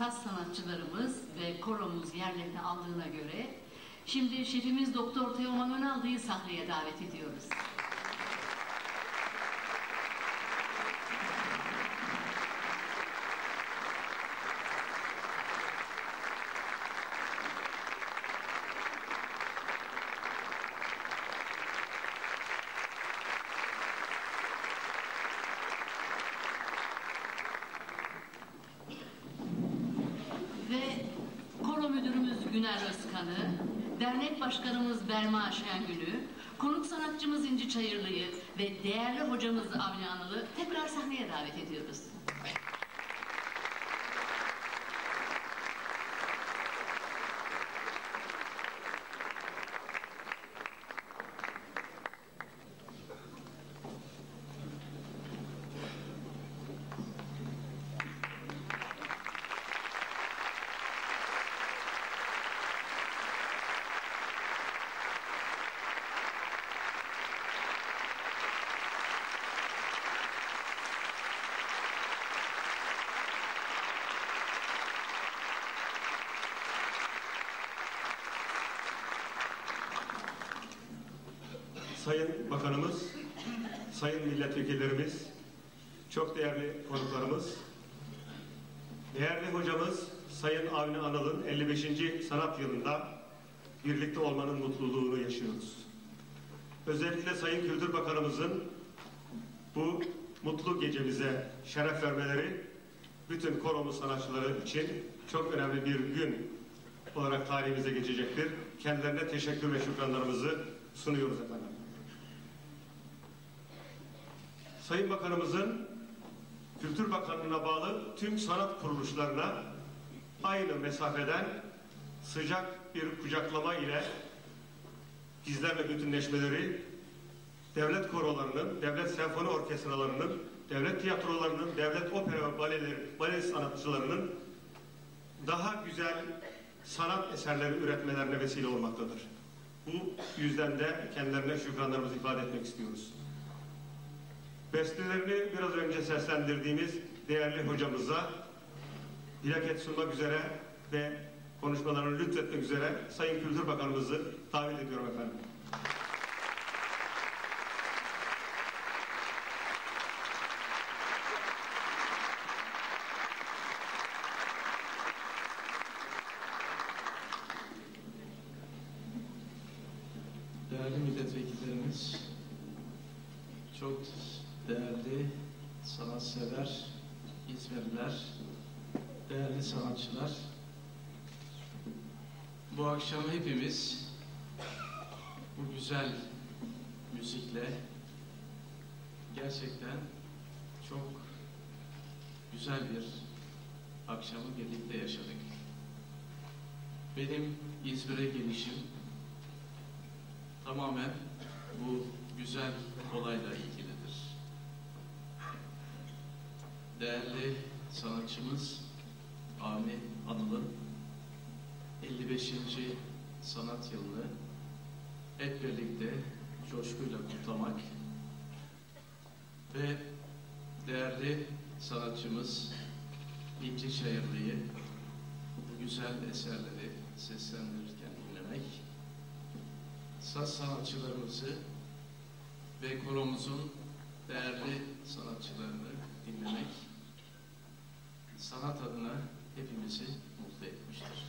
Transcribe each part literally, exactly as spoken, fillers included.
saz sanatçılarımız ve koromuz yerlerini aldığına göre şimdi şefimiz Doktor Teoman Önaldı'yı sahneye davet ediyoruz. Ve koro müdürümüz Güner Özkan'ı, dernek başkanımız Berma Şengül'ü, konuk sanatçımız İnci Çayırlı'yı ve değerli hocamız Avni Anıl'ı tekrar sahneye davet ediyoruz. Sayın Bakanımız, sayın milletvekillerimiz, çok değerli konuklarımız, değerli hocamız Sayın Avni Anıl'ın elli beşinci sanat yılında birlikte olmanın mutluluğunu yaşıyoruz. Özellikle Sayın Kültür Bakanımızın bu mutlu gecemize şeref vermeleri bütün koromuz sanatçıları için çok önemli bir gün olarak tarihimize geçecektir. Kendilerine teşekkür ve şükranlarımızı sunuyoruz efendim. Sayın Bakanımızın Kültür Bakanlığı'na bağlı tüm sanat kuruluşlarına aynı mesafeden sıcak bir kucaklama ile bizlerle bütünleşmeleri, devlet korolarının, devlet senfoni orkestralarının, devlet tiyatrolarının, devlet opera ve baleleri, bale sanatçılarının daha güzel sanat eserleri üretmelerine vesile olmaktadır. Bu yüzden de kendilerine şükranlarımızı ifade etmek istiyoruz. Bestelerini biraz önce seslendirdiğimiz değerli hocamıza plaket sunmak üzere ve konuşmalarını lütfetmek üzere Sayın Kültür Bakanımızı davet ediyorum efendim. Değerli milletvekillerimiz, çok değerli sanatsever İzmirliler, değerli sanatçılar, bu akşam hepimiz bu güzel müzikle gerçekten çok güzel bir akşamı birlikte yaşadık. Benim İzmir'e gelişim tamamen bu güzel olayla ilgilidir. Değerli sanatçımız Avni Anıl'ın elli beşinci sanat yılını hep birlikte coşkuyla kutlamak ve değerli sanatçımız İnci Çayırlı'yı bu güzel eserleri seslendirirken dinlemek, saz sanatçılarımızı ve koromuzun değerli sanatçılarını dinlemek sanat adına hepimizi mutlu etmiştir.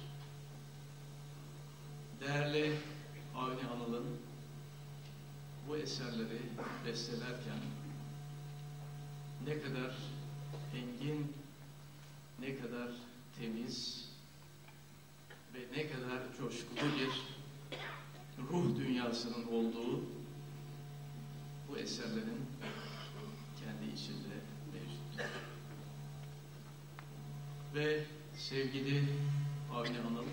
Değerli Avni Anıl'ın bu eserleri bestelerken ne kadar engin, ne kadar temiz ve ne kadar coşkulu bir ruh dünyasının olduğu bu eserlerin kendi içinde mevcuttur. Ve sevgili Avni Anıl,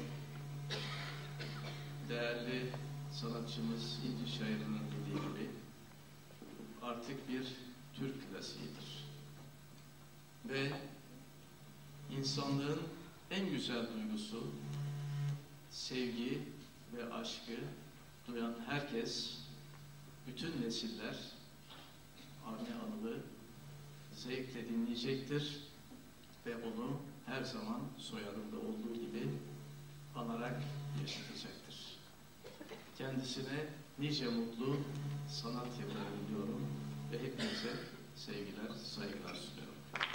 değerli sanatçımız İnci Çayırlı'nın dediği gibi artık bir Türk klasiğidir. Ve insanlığın en güzel duygusu sevgi ve aşkı duyan herkes, bütün nesiller Avni Anıl'ı zevkle dinleyecektir ve onu her zaman soyadında olduğu gibi anarak yaşatacaktır. Kendisine nice mutlu sanat yılları diliyorum ve hepinize sevgiler, saygılar sunuyorum.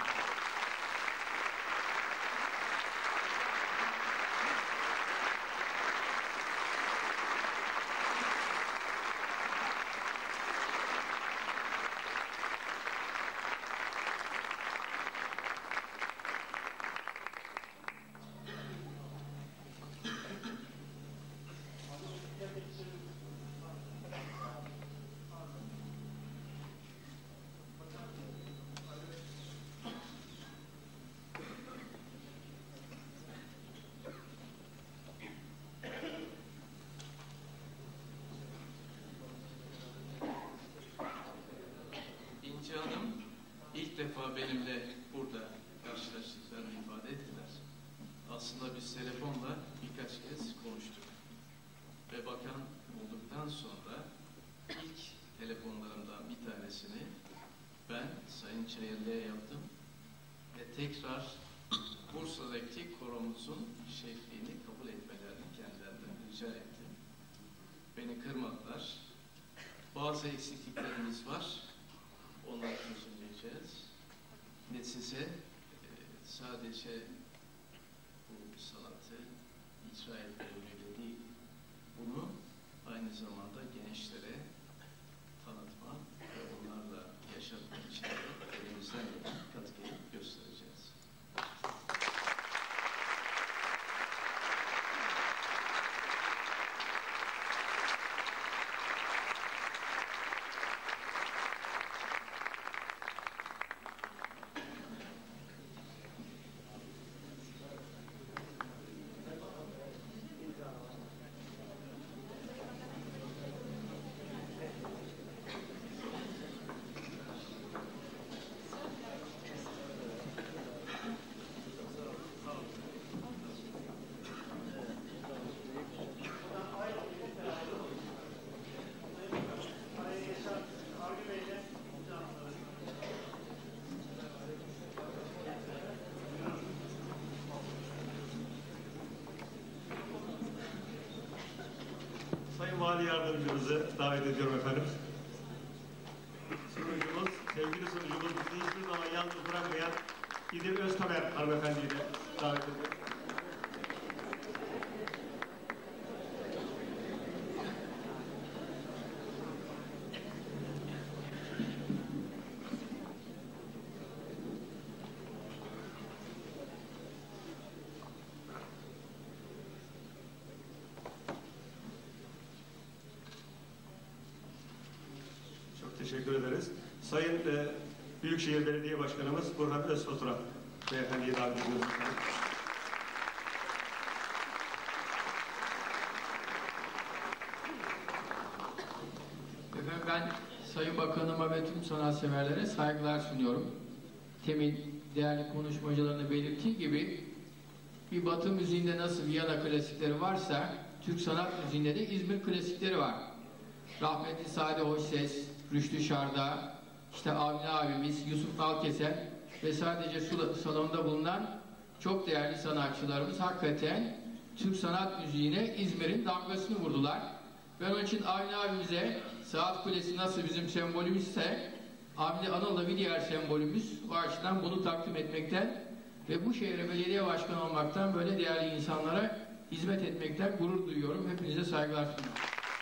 Hanım ilk defa benimle burada karşılaştıklarını ifade ettiler. Aslında biz telefonla birkaç kez konuştuk. Ve bakan olduktan sonra ilk telefonlarımdan bir tanesini ben Sayın Çayırlı'ya yaptım. Ve tekrar Bursa'daki koromuzun şefliğini kabul etmelerini kendilerinden rica ettim. Beni kırmadılar. Bazı eksikliklerimiz var. Onları çözümleyeceğiz. Ve size e, sadece bu sanatı icra etme yönüyle değil, bunu aynı zamanda gençlere tanıtma ve onlarla yaşatma için de elimizden gelen katkıyı göstereceğiz. Sayın Vali Yardımcımızı davet ediyorum efendim. Sunucumuz, sevgili sunucumuz, bizi hiçbir zaman yalnız bırakmayan İdil Öztamer hanımefendiyi de davet ediyorum. Teşekkür ederiz. Sayın e, Büyükşehir Belediye Başkanımız Burhan Özfatura Beyefendi'yi davet ediyoruz. Efendim ben Sayın Bakanıma ve tüm sanatseverlere saygılar sunuyorum. Temin değerli konuşmacılarına belirttiği gibi bir Batı müziğinde nasıl Viyana klasikleri varsa Türk sanat müziğinde de İzmir klasikleri var. Rahmetli Sade Hoşses, Rüştü Şarda, işte Avni abimiz, Yusuf Nalkesen ve sadece şu salonda bulunan çok değerli sanatçılarımız hakikaten Türk sanat müziğine İzmir'in damgasını vurdular. Ben onun için Avni abimize Saat Kulesi nasıl bizim sembolümüzse Avni Anıl da bir diğer sembolümüz. O açıdan bunu takdim etmekten ve bu şehre belediye başkanı olmaktan böyle değerli insanlara hizmet etmekten gurur duyuyorum. Hepinize saygılar sunuyorum.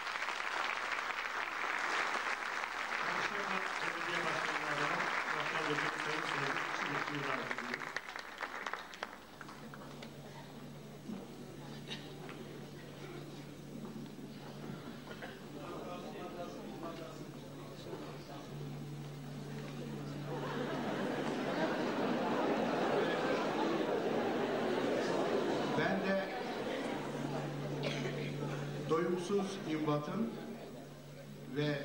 Ben de doyumsuz imbatın ve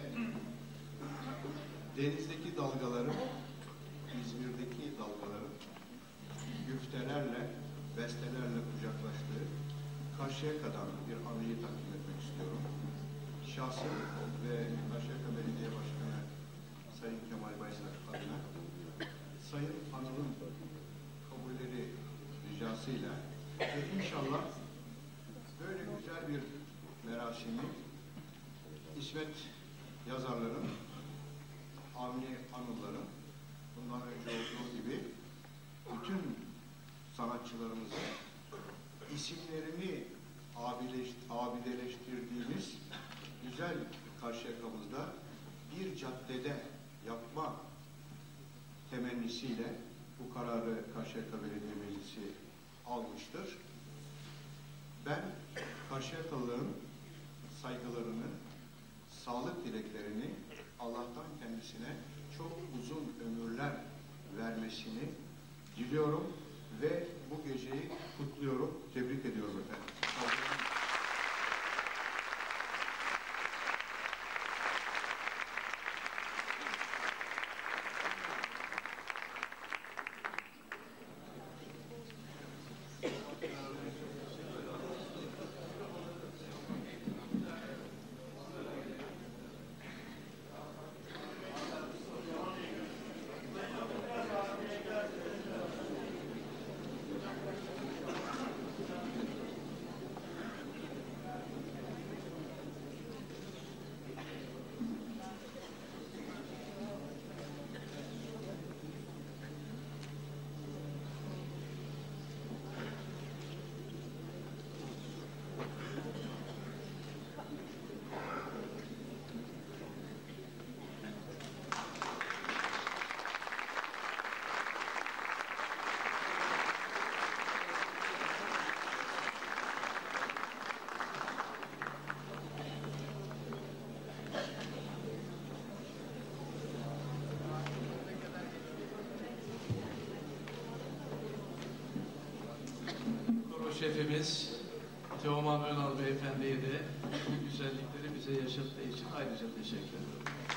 denizdeki dalgaların, İzmir'deki dalgaların güftelerle, bestelerle kucaklaştığı Karşıyaka'dan bir anıyı takdim etmek istiyorum. Şahsım ve Karşıyaka Belediye Başkanı Sayın Kemal Baysak adına Sayın Anıl'ın kabulleri edasıyla ve inşallah böyle güzel bir merasimi İsmet yazarların, Avni Anılların bundan önce olduğu gibi bütün sanatçılarımızın isimlerini abileş, abideleştirdiğimiz güzel Karşıyaka'mızda bir caddede yapma temennisiyle bu kararı Karşıyaka Belediye Meclisi almıştır. Ben Karşıyakalıların saygılarını, sağlık dileklerini Allah'tan kendisine çok uzun ömürler vermesini diliyorum ve bu geceyi kutluyorum, tebrik ediyorum efendim. Şefimiz Teoman Önal Beyefendi'ye de bu güzellikleri bize yaşattığı için ayrıca teşekkür ederim.